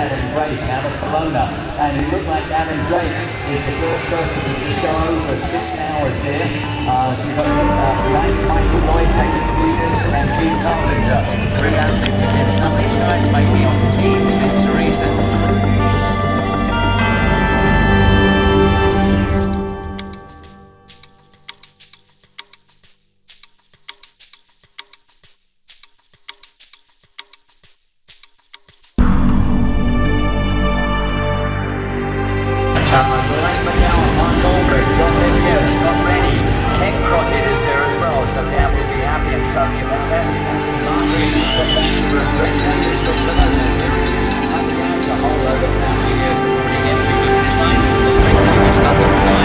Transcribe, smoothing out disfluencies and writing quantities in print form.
Adam Drake out of Kelowna. And it looked like Adam Drake is the first person to just go over 6 hours there. So we've got Michael Lloyd, David Peters, and Pete Carpenter. 3 athletes again. Some of these guys may be on teams. There's a reason. Glenn McGowan, Mark Goldberg, John Lynn, Scott Rennie, Ken Crockett is there as well, so Ken will be happy and sorry about that. Marjorie from Vancouver, Brent Davis from Kelowna, there it is, it's a whole load of now. Here's some running in, keep looking this line, as Brent Davis does it.